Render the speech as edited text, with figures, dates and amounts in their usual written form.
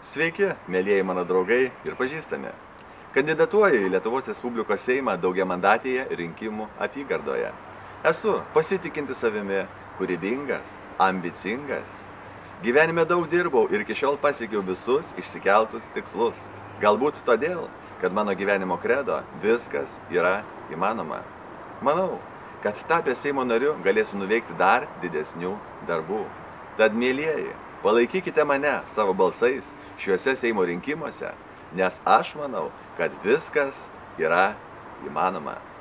Sveiki, mėlyjeji mano draugai ir pažįstami. Kandidatuoju į Lietuvos Respublikos Seimą daugiamandatėje rinkimų apygardoje. Esu pasitikinti savimi, kūrybingas, ambicingas. Gyvenime daug dirbau ir iki šiol pasiekiau visus išsikeltus tikslus. Galbūt todėl, kad mano gyvenimo kredo viskas yra įmanoma. Manau, kad tapęs Seimo nariu galėsiu nuveikti dar didesnių darbų. Tad, mėlyjeji, palaikykite mane savo balsais šiuose Seimo rinkimuose, nes aš manau, kad viskas yra įmanoma.